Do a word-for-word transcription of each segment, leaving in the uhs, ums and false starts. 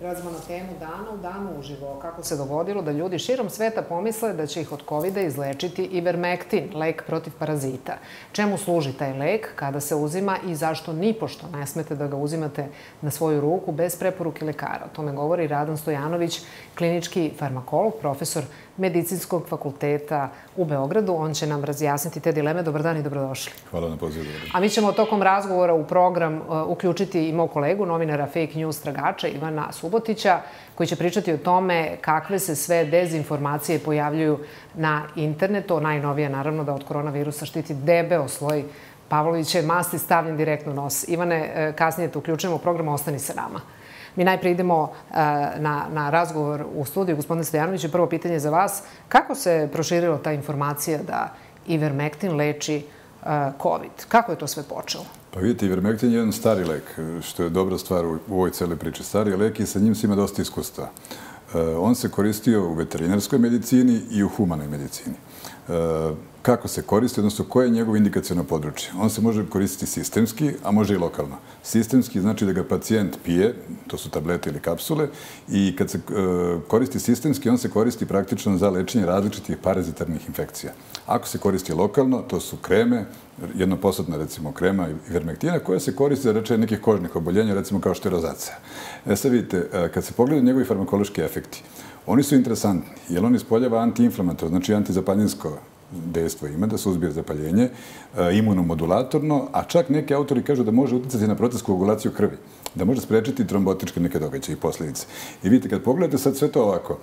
Prelazimo na temu dana u danu uživo. Kako se dogodilo da ljudi širom sveta pomisle da će ih od kovida izlečiti ivermektin, lek protiv parazita. Čemu služi taj lek, kada se uzima i zašto nipošto ne smete da ga uzimate na svoju ruku bez preporuke lekara? O tome govori Radan Stojanović, klinički farmakolog, profesor Medicinskog fakulteta u Beogradu. On će nam razjasniti te dileme. Dobar dan i dobrodošli. Hvala na pozivu. A mi ćemo tokom razgovora u program uključiti i mog kolegu, novinara fake news tragača Ivana Subotića, koji će pričati o tome kakve se sve dezinformacije pojavljuju na internetu. Najnovije, naravno, da od koronavirusa štiti debeo sloj Pavlovićeve masti stavljen direktno u nos. Ivane, kasnije te uključujemo u program, ostani sa nama. Mi najprije idemo na, na razgovor u studiju. Gospodine Stojanoviću, prvo pitanje za vas. Kako se proširila ta informacija da ivermektin leči COVID? Kako je to sve počelo? Pa vidite, ivermektin je jedan stari lek, što je dobra stvar u ovoj celoj priči. Stari lek i sa njim se ima dosta iskustva. On se koristio u veterinarskoj medicini i u humanoj medicini. Kako se koristi, odnosno koje je njegovo indikaciono područje? On se može koristiti sistemski, a može i lokalno. Sistemski znači da ga pacijent pije, to su tablete ili kapsule, i kad se koristi sistemski, on se koristi praktično za lečenje različitih parazitarnih infekcija. Ako se koristi lokalno, to su kreme, jednoposatna recimo krema ivermektina, koja se koristi za lečenje nekih kožnih oboljenja, recimo kao što je rozacija. E sad vidite, kad se pogledaju njegovi farmakološki efekti, oni su interesantni, jer on ispoljava antiinflamatorno, znači antizapaljensko dejstvo ima, da suzbije zapaljenje, imunomodulatorno, a čak neki autori kažu da može uticati na proces koagulaciju krvi, da može sprečiti trombotičke neke događaje i posljedice. I vidite, kad pogledate sad sve to ovako,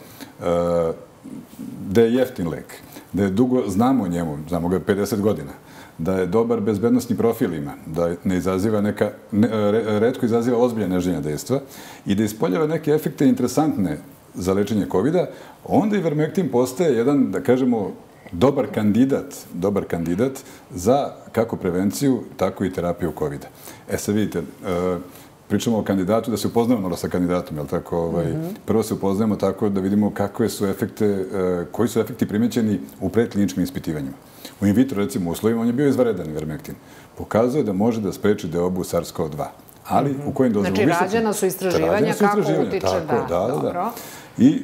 da je jeftin lek, da je dugo, znamo o njemu, znamo ga pedeset godina, da je dobar bezbednostni profil ima, da ne izaziva neka, retko izaziva ozbiljne neželjena dejstva i da ispoljava neke efekte interesantne za lečenje kovida, onda ivermektin postaje jedan, da kažemo, dobar kandidat, dobar kandidat za kako prevenciju, tako i terapiju kovida. E sad vidite, pričamo o kandidatu, da se upoznamo malo sa kandidatom, jel tako? Prvo se upoznajemo tako da vidimo kakve su efekte, koji su efekti primećeni u predkliničkim ispitivanjima. U in vitro, recimo, uslovima, on je bio izvanredan ivermektin. Pokazuje da može da spreči deobu SARS CoV dva. Ali u kojim dozama? Znači, rađena su istraživanja kako utiče, da, dobro. I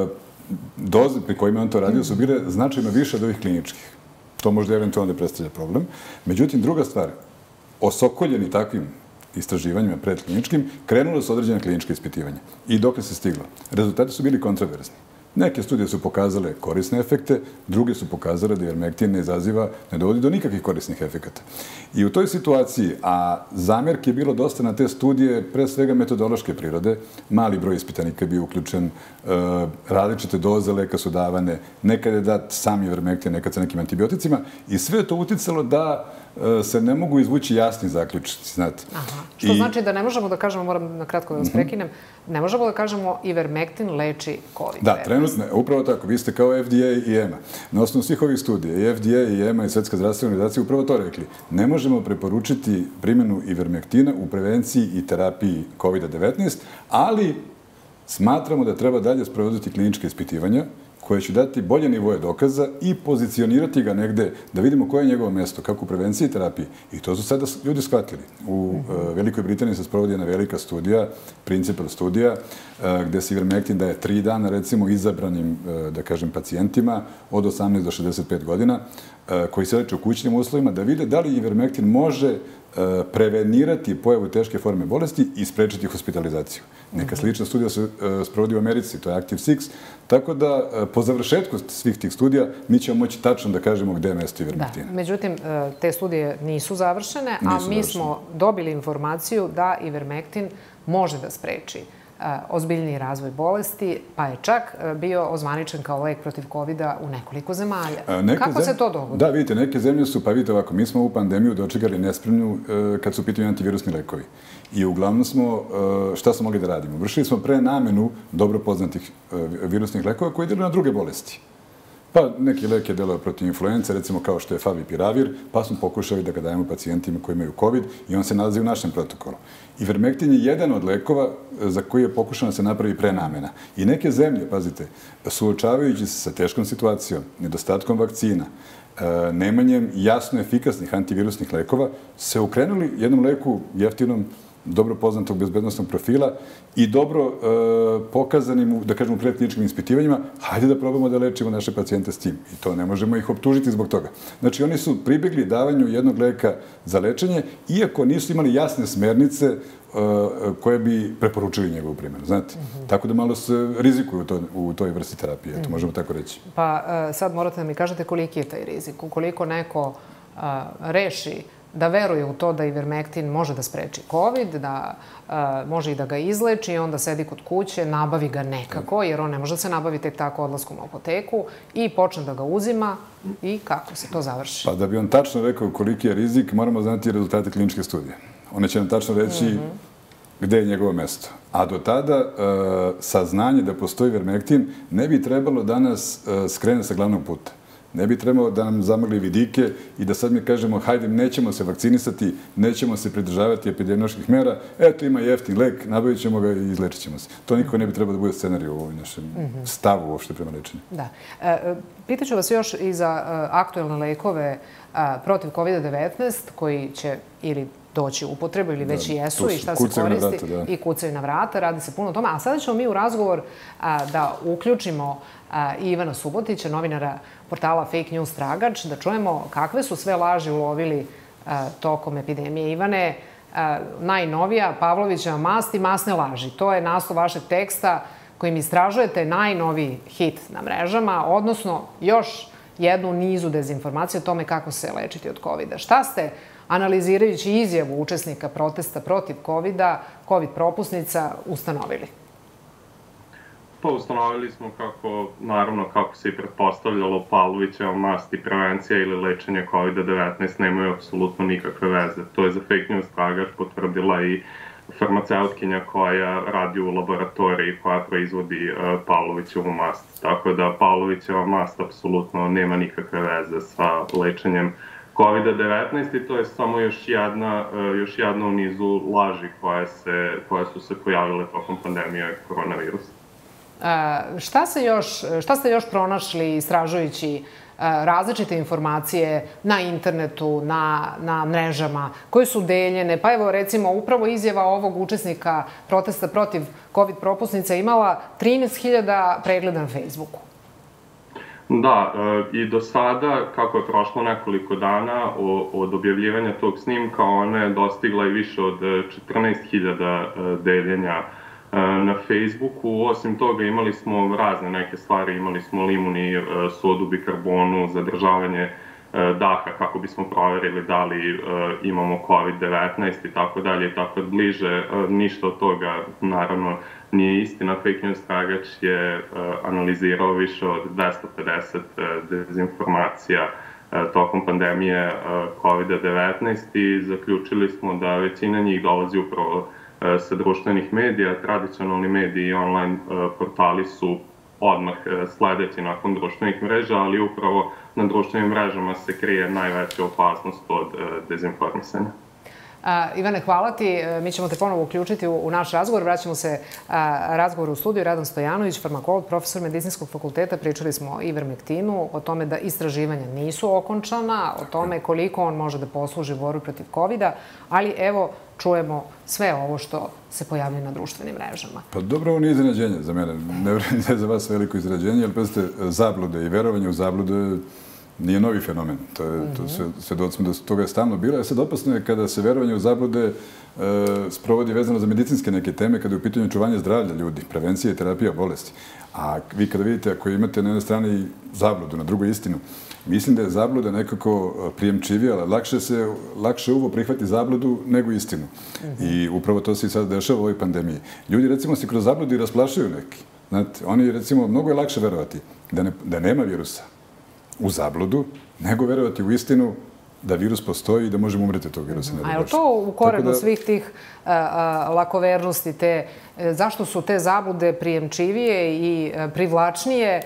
doze pri kojima on to radio su bile značajno više od ovih kliničkih. To možda eventualno ne predstavlja problem. Međutim, druga stvar, osokoljeni takvim istraživanjima predkliničkim, krenulo su određene kliničke ispitivanja. I dok se stiglo. Rezultati su bili kontroverzni. Neke studije su pokazale korisne efekte, druge su pokazale da ivermektin ne izaziva, ne dovodi do nikakvih korisnih efekata. I u toj situaciji, a zamjerke je bilo dosta na te studije, pre svega metodološke prirode, mali broj ispitanika je bio uključen, različite doze leka su davane, nekad je dat sam ivermektin, nekad sa nekim antibioticima i sve je to uticalo da se ne mogu izvući jasni zaključci, znate. Što znači da ne možemo da kažemo, moram na kratko da vas prekinem, ne možemo da kažemo ivermektin leči COVID. Da, trenutno, upravo tako. Vi ste kao F D A i E M A. Na osnovu svih ovih studija, i F D A i E M A i Svetska zdravstvena organizacija upravo to rekli. Ne možemo preporučiti primjenu ivermektina u prevenciji i terapiji COVID devetnaest, ali smatramo da treba dalje sprovoditi kliničke ispitivanja koje će dati bolje nivoje dokaza i pozicionirati ga negde, da vidimo koje je njegovo mjesto, kako u prevenciji i terapiji. I to su sada ljudi shvatili. U Velikoj Britaniji se sprovodi jedna velika studija, principal studija, gde se ivermektin daje tri dana, recimo, izabranim, da kažem, pacijentima od osamnaest do šezdeset pet godina, koji se leče u kućnim uslovima, da vide da li ivermektin može prevenirati pojavu teške forme bolesti i sprečiti hospitalizaciju. Neka slična studija se sprovodi u Americi, to je Active Six, tako da po završetku svih tih studija mi ćemo moći tačno da kažemo gde je mesto ivermektina. Da, međutim, te studije nisu završene, a mi smo dobili informaciju da ivermektin može da spreči ozbiljniji razvoj bolesti, pa je čak bio ozvaničen kao lek protiv kovida u nekoliko zemalja. Kako se to dogodilo? Da, vidite, neke zemlje su, pa vidite ovako, mi smo u pandemiju dočekali nespremnu kad su u pitanju antivirusni lekovi. I uglavnom smo, šta smo mogli da radimo? Vršili smo prenamenu dobro poznatih virusnih lekova koji djeluju na druge bolesti. Pa neki lek je delao protiv influence, recimo kao što je favipiravir, pa smo pokušali da ga dajemo pacijentima koji imaju COVID i on se nalazi u našem protokolu. Ivermektin je jedan od lekova za koji je pokušano da se napravi prenamena. I neke zemlje, pazite, suočavajući se sa teškom situacijom, nedostatkom vakcina, nemanjem jasno efikasnih antivirusnih lekova, se ukrenuli jednom leku jeftinom dobro poznatog bezbednostnog profila i dobro pokazanim, da kažemo, u predkliničkim ispitivanjima, hajde da probamo da lečimo naše pacijente s tim. I to ne možemo ih optužiti zbog toga. Znači, oni su pribegli davanju jednog leka za lečenje, iako nisu imali jasne smernice koje bi preporučili njegovu primjenu, znate. Tako da malo se rizikuju u toj vrsti terapije, to možemo tako reći. Pa sad morate da mi kažete koliki je taj rizik. Ukoliko neko reši da veruje u to da ivermektin može da spreči COVID, da može i da ga izleči i onda sedi kod kuće, nabavi ga nekako, jer on ne može da se nabavi tek tako odlaskom u apoteku i počne da ga uzima i kako se to završi? Pa da bi on tačno rekao koliki je rizik, moramo znati rezultate kliničke studije. One će nam tačno reći gde je njegovo mesto. A do tada saznanje da postoji ivermektin ne bi trebalo da nas skrene sa glavnog puta. Ne bi trebalo da nam zamagli vidike i da sad mi kažemo hajde, nećemo se vakcinisati, nećemo se pridržavati epidemioloških mera, eto ima jeftin lek, nabavit ćemo ga i izlečit ćemo se. To nikako ne bi trebalo da bude scenarij u ovoj našem stavu uopšte prema lečenju. Da. Pitaću vas još i za aktuelne lekove protiv kovid devetnaest koji će ili doći u upotrebu ili već i jesu i šta se koristi i kucaju na vrata. Radi se puno o tome. A sada ćemo mi u razgovor da uključimo i Ivana Subotića, novinara portala Fake News Tragač, da čujemo kakve su sve laži ulovili tokom epidemije. Ivane, najnovija, Pavlovićeva mast i masne laži. To je naslov vašeg teksta kojim istražujete najnoviji hit na mrežama, odnosno još jednu nizu dezinformacija o tome kako se lečiti od kovida. Šta ste, analizirajući izjavu učesnika protesta protiv kovida, covid propusnica, ustanovili? Pa ustanovili smo kako, naravno, kako se i pretpostavljalo, Pavlovićeva mast i prevencija ili lečenje kovid devetnaest nemaju apsolutno nikakve veze. To je za Fake News Tragač potvrdila i farmaceutkinja koja radi u laboratoriji koja proizvodi Pavlovićevu mast. Tako da Pavlovićeva mast apsolutno nema nikakve veze sa lečenjem kovid devetnaest i to je samo još jedna, još jedna u nizu laži koje, se, koje su se pojavile tokom pandemije koronavirusa. Šta, se još, šta ste još pronašli istražujući različite informacije na internetu, na, na mrežama, koje su deljene? Pa evo, recimo, upravo izjava ovog učesnika protesta protiv covid propusnica imala trinaest hiljada pregleda na Facebooku. Da, i do sada, kako je prošlo nekoliko dana od objavljivanja tog snimka, ona je dostigla i više od četrnaest hiljada deljenja na Facebooku. Osim toga imali smo razne neke stvari, imali smo limuni, sodu, bikarbonu, zadržavanje daha kako bismo proverili da li imamo kovid devetnaest i tako dalje i tako bliže. Ništa od toga, naravno, nije istina. Fake News Tragač je analizirao više od dvesta pedeset dezinformacija tokom pandemije kovid devetnaest i zaključili smo da većina njih dolazi upravo sa društvenih medija. Tradicionalni mediji i online portali su odmah sledeći nakon društvenih mreža, ali upravo na društvenim mrežama se krije najveća opasnost od dezinformisanja. Ivane, hvala ti. Mi ćemo te ponovo uključiti u naš razgovor. Vraćamo se razgovoru u studiju. Radan Stojanović, farmakolog, profesor Medicinskog fakulteta. Pričali smo o ivermektinu, o tome da istraživanja nisu okončana, o tome koliko on može da posluži u borbi protiv kovida, ali evo, čujemo sve ovo što se pojavljuje na društvenim mrežama. Pa dobro, ovo nije iznenađenje za mene. Ne je za vas veliko iznenađenje, ali pazite, zablude i verovanje u zablude nije novi fenomen. Svedoci smo da toga je stalno bilo. A sad opasno je kada se verovanje u zablude sprovodi vezano za medicinske neke teme, kada je u pitanju očuvanja zdravlja ljudi, prevencija i terapija bolesti. A vi kada vidite, ako imate na jednoj strani zabludu, na drugoj istinu, mislim da je zabluda nekako prijemčivija, ali lakše se, lakše uvo prihvati zabludu nego istinu. I upravo to se i sad dešava u ovoj pandemiji. Ljudi, recimo, se kroz zabludu i rasplašuju neki. Znate, oni, recimo, mnogo je lakše verovati da, ne, da nema virusa u zabludu, nego verovati u istinu da virus postoji i da možemo umreti od tog virusa. A je li to u korenu svih tih lakovernosti, te, zašto su te zablude prijemčivije i privlačnije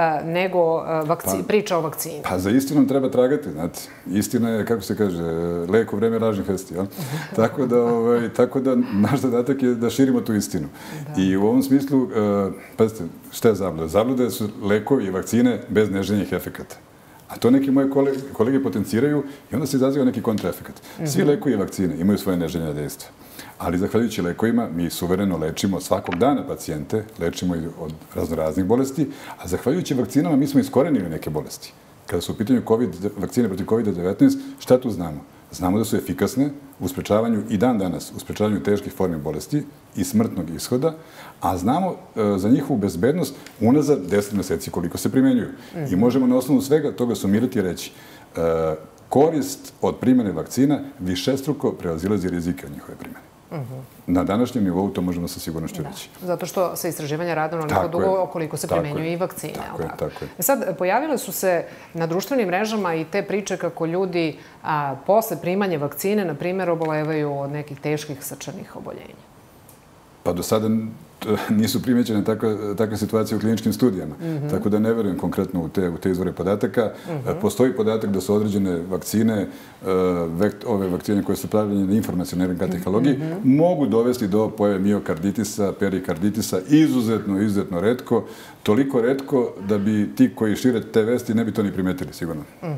nego priča o vakcini? Pa za istinom treba tragati, znate. Istina je, kako se kaže, lek u vreme lažnih vesti, jel? Tako da, tako da naš zadatak je da širimo tu istinu. I u ovom smislu, pazite, šta je zabluda? Zablude su lekovi i vakcine bez neželjenih efekata. A to neki moje kolege potenciraju i onda se izaziva neki kontraefekat. Svi lekovi i vakcine imaju svoje neželjene dejstva. Ali zahvaljujući lekovima mi suvereno lečimo svakog dana pacijente, lečimo i od raznoraznih bolesti, a zahvaljujući vakcinama mi smo iskorenili neke bolesti. Kada su u pitanju COVID, vakcine protiv kovid devetnaest, šta tu znamo? Znamo da su efikasne u sprečavanju i dan danas, u sprečavanju teških formi bolesti i smrtnog ishoda, a znamo e, za njihovu bezbednost unazad deset meseci koliko se primenjuju. I možemo na osnovu svega toga sumirati i reći e, korist od primjene vakcina višestruko prevazilazi rizike od njihove primjene. Na današnjem nivou to možemo sa sigurnošću reći. Zato što se istraživanja rade onoliko dugo koliko se primenjuju i vakcine. Tako je, tako je. Sad, pojavile su se na društvenim mrežama i te priče kako ljudi posle primanja vakcine, na primjer, obolevaju od nekih teških srčanih oboljenja. Pa do sada nisu primećene takve situacije u kliničkim studijama. Tako da ne verujem konkretno u te izvore podataka. Postoji podatak da su određene vakcine, ove vakcine koje su pravljene na informacionoj R N K tehnologiji, mogu dovesti do pojave miokarditisa, perikarditisa, izuzetno, izuzetno retko, toliko retko da bi ti koji šire te vesti ne bi to ni primetili, sigurno.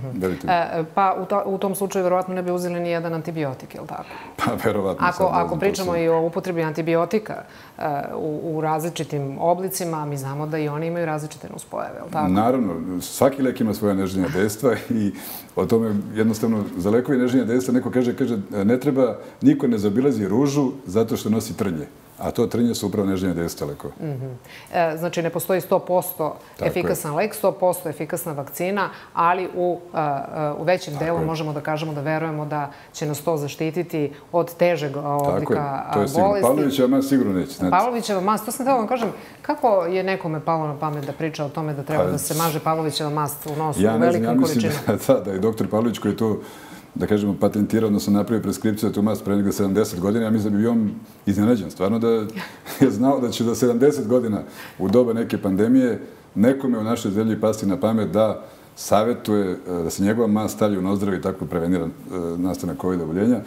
Pa u tom slučaju verovatno ne bi uzeli ni jedan antibiotik, je li tako? Pa verovatno. Ako pričamo i o upotrebi antibiotika u različitim oblicima, mi znamo da i oni imaju različite nuspojave, je li tako? Naravno, svaki lek ima svoja nežnja dejstva i o tome jednostavno za lekove nežnja dejstva neko kaže, kaže, ne treba, niko ne zaobilazi ružu zato što nosi trnje. A to trnje su upravo nežnja dejstva lekova. Znači, ne postoji sto posto efikasan lek, sto posto efikasna vakcina, ali u većem delu možemo da kažemo da verujemo da će nas to zaštititi od težeg oblika bolesti. To je sigurno. Pavlovićeva mast sigurno neće. Pavlovićeva mast, to sam htjela vam kažem, kako je nekome palo na pamet da priča o tome da treba da se maže Pavlovićeva mast u nosu u velikim količinama? Ja mislim da je doktor Pavlović koji je to, da kažemo, patentirao, odnosno napravio preskripciju za tu mast pre negde sedamdeset godina, ja mislim da bi on iznenađen. Stvarno da je znao da će do sedamdeset godina u doba neke pandemije nekome u našoj zemlji pasti na pamet da savjetuje da se njegova mast stavlja u nozdrav i tako prevenira nastanak COVID oboljenja.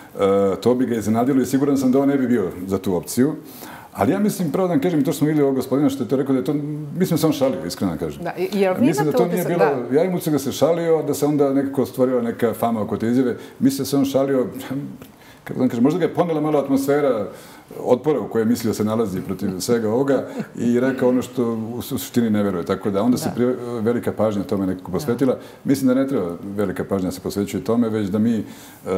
To bi ga iznenadilo i siguran sam da on ne bi bio za tu opciju. Ali ja mislim, pravo da vam kažem, i to smo vidjeli ovog gospodina što je to rekao, da je to, mislim da se on šalio, iskreno da kažem. Mislim da to nije bilo, ja im da se šalio, da se onda nekako stvorila neka fama oko te izjave. Mislim da se on šalio, kako da vam kažem, možda ga je ponela malo atmosfera otpora u kojoj mislio se nalazi protiv svega ovoga i rekao ono što u suštini ne veruje. Tako da onda se velika pažnja tome nekako posvetila. Mislim da ne treba velika pažnja se posvećuje tome, već da mi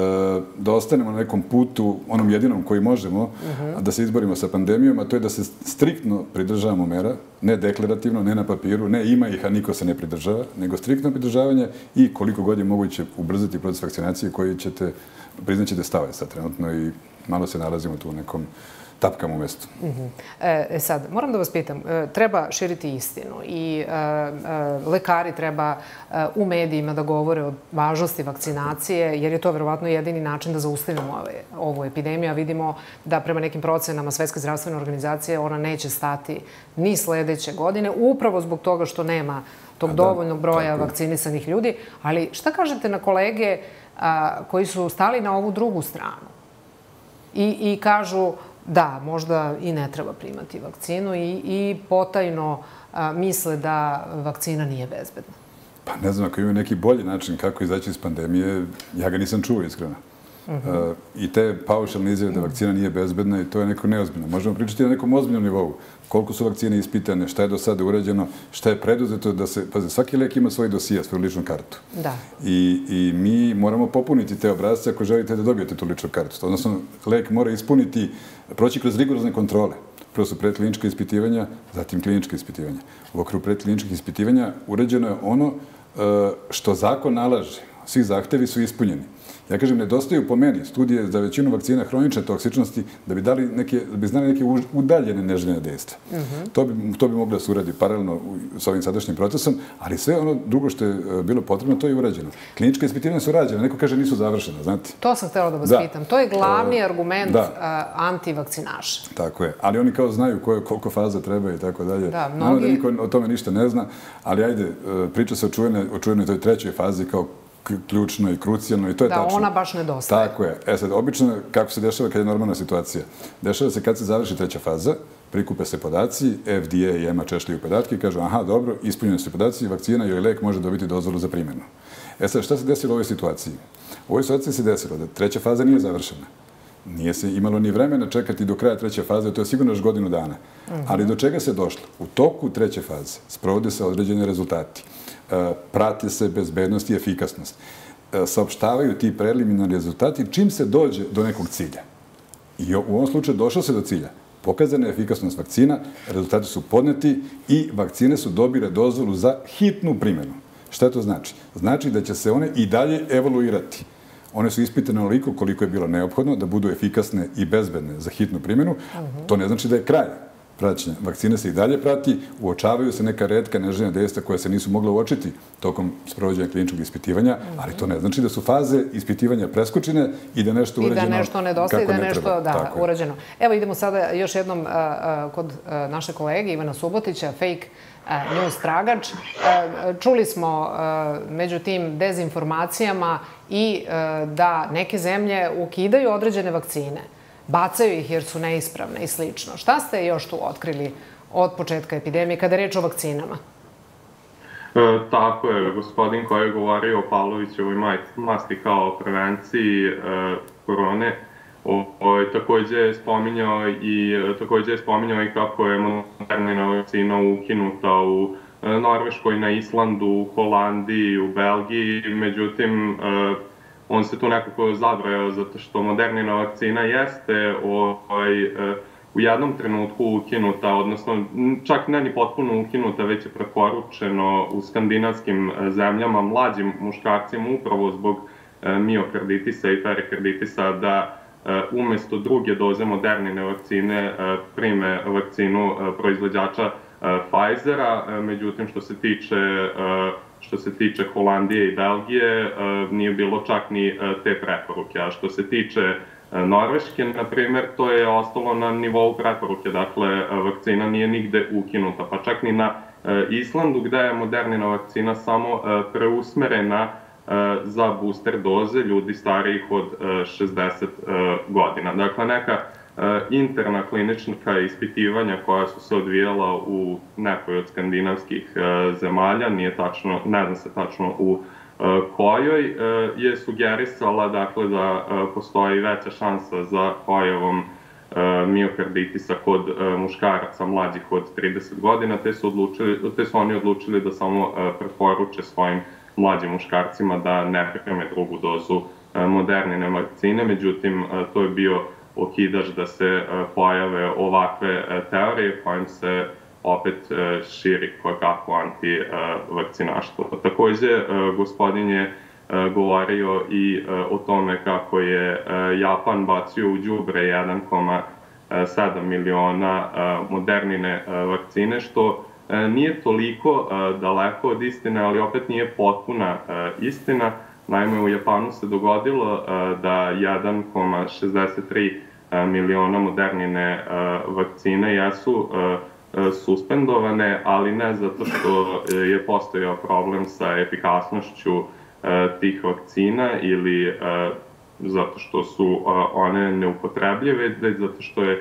da ostanemo na nekom putu, onom jedinom koji možemo, da se izborimo sa pandemijom, a to je da se striktno pridržavamo mera, ne deklarativno, ne na papiru, ne ima ih, a niko se ne pridržava, nego striktno pridržavanje i koliko god je moguće ubrzati proces vakcinacije koji ćete, priznaćete stave sad trenutno i malo se nalazimo tu u nekom tapkam u mestu. E sad, moram da vas pitam, treba širiti istinu i lekari treba u medijima da govore o važnosti vakcinacije, jer je to verovatno jedini način da zaustavimo ovu epidemiju, a vidimo da prema nekim procenama Svetske zdravstvene organizacije ona neće stati ni sledeće godine, upravo zbog toga što nema tog dovoljnog broja vakcinisanih ljudi. Ali šta kažete na kolege koji su stali na ovu drugu stranu i kažu da, možda i ne treba primati vakcinu i potajno misle da vakcina nije bezbedna? Pa ne znam, ako imaju neki bolji način kako izaći iz pandemije, ja ga nisam čuo iskreno. I te paušalne izjave da vakcina nije bezbedna i to je neko neozbiljno. Možemo pričati na nekom ozbiljnom nivou. Koliko su vakcine ispitane, šta je do sada urađeno, šta je preduzeto da se... Pazi, svaki lek ima svoj dosije, svoju ličnu kartu. Da. I mi moramo popuniti te obrazce ako želite da dobijete tu ličnu kartu. Odnosno, lek mora ispuniti, proći kroz rigorozne kontrole. Prvo su predklinička ispitivanja, zatim klinička ispitivanja. U okviru predkliničkih ispitivanja uređeno je ono što zakon nalaže. Svi zahtevi su ispunjeni. Ja kažem, nedostaju po meni studije za većinu vakcina hronične toksičnosti da bi dali neke, da bi znali neke udaljene neželjene dejstva. To bi, to bi moglo da se uradi paralelno s ovim sadašnjim procesom, ali sve ono drugo što je bilo potrebno, to je urađeno. Klinička ispitivanja su rađene, neko kaže nisu završena, znate. To sam htjela da vas pitam. To je glavni argument antivakcinaša. Tako je, ali oni kao znaju koliko faza treba i tako dalje. Da, mnogi... da niko o tome ništa ne zna, ali ajde, priča se o čuvenoj toj trećoj fazi kao ključno i krucijalno i to je tačno. Da, ona baš nedostaje. Tako je. E sad, obično kako se dešava kad je normalna situacija? Dešava se kad se završi treća faza, prikupe se podaci, F D A i E M A češljaju podatke i kažu, aha, dobro, ispunjeni su podaci, vakcina ili lek može dobiti dozvolu za primjenu. E sad, šta se desilo u ovoj situaciji? U ovoj situaciji se desilo da treća faza nije završena. Nije se imalo ni vremena čekati do kraja treće faze, to je sigurno još godinu dana. Ali do čega se došlo? U toku treće faze sprovode se određene rezultati. Prati se bezbednost i efikasnost. Saopštavaju ti preliminarni rezultati čim se dođe do nekog cilja. I u ovom slučaju došlo se do cilja. Pokazana je efikasnost vakcina, rezultati su podneti i vakcine su dobile dozvolu za hitnu primjenu. Šta to znači? Znači da će se one i dalje evoluirati. One su ispitane onoliko koliko je bilo neophodno da budu efikasne i bezbedne za hitnu primjenu. To ne znači da je kraj praćenja. Vakcine se i dalje prati, uočavaju se neka retka neželjena dejstva koja se nisu mogla uočiti tokom sprovođenja kliničkog ispitivanja, ali to ne znači da su faze ispitivanja preskočene i da nešto urađeno kako ne treba. I da nešto nedostaje i da nešto da, urađeno. Evo idemo sada još jednom kod naše kolege Ivana Subotića, fake news tragač. Čuli smo među tim dezinformacijama i da neke zemlje ukidaju određene vakcine. Bacaju ih jer su neispravne i slično. Šta ste još tu otkrili od početka epidemije kada je reč o vakcinama? Tako je, gospodin koji je govorio o Pavlovićevoj masti kao prevenciji korone, također je spominjao i također je spominjao i kako je modernina vakcina ukinuta u Norveškoj, na Islandu, u Holandiji, u Belgiji. Međutim, on se tu nekako zabrojao zato što modernina vakcina jeste u jednom trenutku ukinuta, odnosno čak ne ni potpuno ukinuta, već je preporučeno u skandinavskim zemljama mlađim muškarcima upravo zbog miokarditisa i perikarditisa da umjesto druge doze modernine vakcine prime vakcinu proizvođača Pfizera. Međutim, što se tiče Što se tiče Holandije i Belgije, nije bilo čak ni te preporuke. A što se tiče Norveške, na primjer, to je ostalo na nivou preporuke. Dakle, vakcina nije nigde ukinuta. Pa čak ni na Islandu, gde je modernina vakcina samo preusmerena za booster doze ljudi starijih od šezdeset godina. Dakle, neka interna klinička ispitivanja koja su se odvijala u nekoj od skandinavskih zemalja, nije tačno, ne znam se tačno u kojoj, je sugerisala dakle, da postoji veća šansa za pojavom miokarditisa kod muškaraca mlađih od trideset godina, te su, odlučili, te su oni odlučili da samo preporuče svojim mlađim muškarcima da ne prime drugu dozu modernine vakcine. Međutim, to je bio okidač da se pojave ovakve teorije kojim se opet širi kakvo antivakcinaštvo. Također, gospodin je govorio i o tome kako je Japan bacio u đubre jedan zarez sedam miliona modernine vakcine, što nije toliko daleko od istine, ali opet nije potpuna istina. Naime, u Japanu se dogodilo da jedan zarez šezdeset tri miliona modernine vakcine jesu suspendovane, ali ne zato što je postojao problem sa efikasnošću tih vakcina ili zato što su one neupotrebljive, već zato što je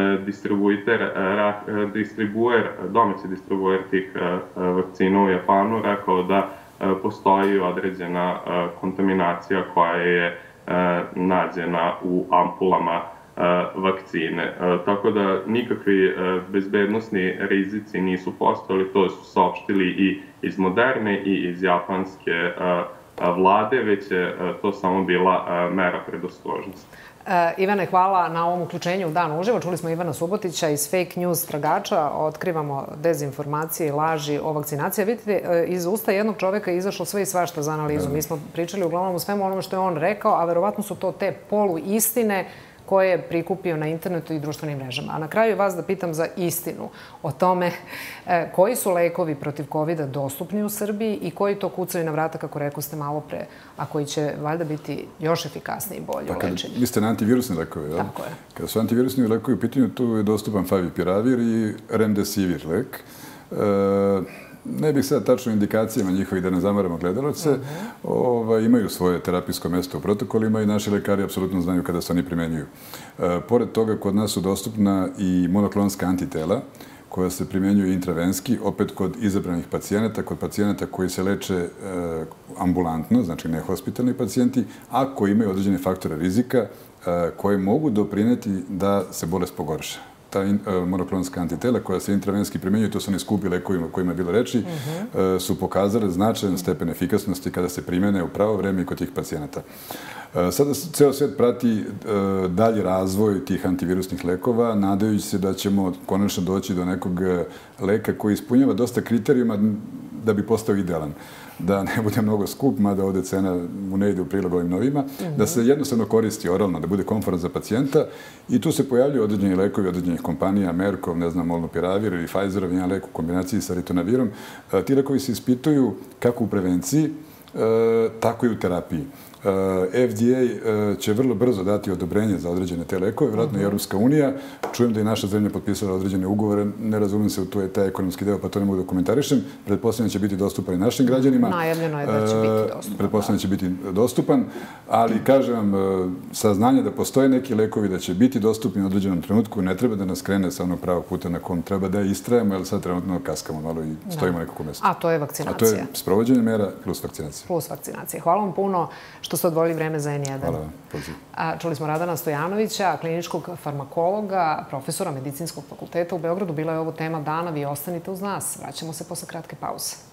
distribuer, domaći distribuer tih vakcina u Japanu rekao da postoji određena kontaminacija koja je nađena u ampulama vakcine. Tako da nikakvi bezbednosni rizici nisu postojali, to su saopštili i iz moderne i iz japanske vlade, već je to samo bila mera predostrožnosti. Ivane, hvala na ovom uključenju u Dan uživo. Čuli smo Ivana Subotića iz fake news tragača. Otkrivamo dezinformacije i laži o vakcinaciji. Vidite, iz usta jednog čoveka je izašlo sve i svašta za analizu. Mi smo pričali uglavnom o svemu onome što je on rekao, a verovatno su to te poluistine koje je prikupio na internetu i društvenim mrežama. A na kraju vas da pitam za istinu o tome koji su lekovi protiv kovida dostupni u Srbiji i koji to kucaju na vrata, kako rekao ste malo pre, a koji će valjda biti još efikasniji i bolji u lečenju. Vi ste na antivirusni lekovi, jel? Tako je. Kada su antivirusni lekovi u pitanju, tu je dostupan Favipiravir i Remdesivir lek. Ne bih sad tačno indikacijama njihovih da ne zamaramo gledalce. Imaju svoje terapijsko mjesto u protokolima i naši lekari apsolutno znaju kada se oni primenjuju. Pored toga, kod nas su dostupna i monoklonska antitela koja se primjenjuju intravenski, opet kod izabranih pacijenata, kod pacijenata koji se leče ambulantno, znači nehospitalni pacijenti, a koji imaju određene faktore rizika, koje mogu doprineti da se bolest pogorša. Ta monoklonska antitela koja se intravenski primjenjuje, to su oni skupi lekovi o kojima je bilo reči, su pokazale značajan stepen efikasnosti kada se primene u pravo vreme i kod tih pacijenata. Sada ceo svet prati dalji razvoj tih antivirusnih lekova, nadajući se da ćemo konačno doći do nekog leka koji ispunjava dosta kriterijuma da bi postao idealan. Da ne bude mnogo skup, mada ovde cena mu ne ide u prilog ovim novima, da se jednostavno koristi oralno, da bude komforan za pacijenta i tu se pojavljuju određeni lekovi određenih kompanija, Merkov, ne znam, Molnupiravir ili Pfizerov, jedan lek u kombinaciji sa ritonavirom. Ti lekovi se ispituju kako u prevenciji, tako i u terapiji. F D A će vrlo brzo dati odobrenje za određene te lekove, vjerojatno i Europska unija. Čujem da je naša zemlja potpisala određene ugovore, ne razumem se u to je taj ekonomski deo, pa to ne mogu da komentarišem. Pretpostavljam će biti dostupan i našim građanima. Najavljeno je da će biti dostupan. Pretpostavljam će biti dostupan, ali kažem vam, saznanje da postoje neki lekovi, da će biti dostupni u određenom trenutku, ne treba da nas krene sa onog pravog puta na kom treba da istrajemo, jer sad trenutno kaskamo malo i stojimo nekako mjesto. A to je vakcinacija. A to je sprovođenje mera plus vakcinacija. Plus vakcinacija. Hvala vam puno što ste odvojili vreme za en jedan. Hvala vam. Poziv. Čuli smo Radana Stojanovića, kliničkog farmakologa, profesora Medicinskog fakulteta u Beogradu. Bila je ovo tema dana. Vi ostanite uz nas. Vraćamo se posle kratke pauze.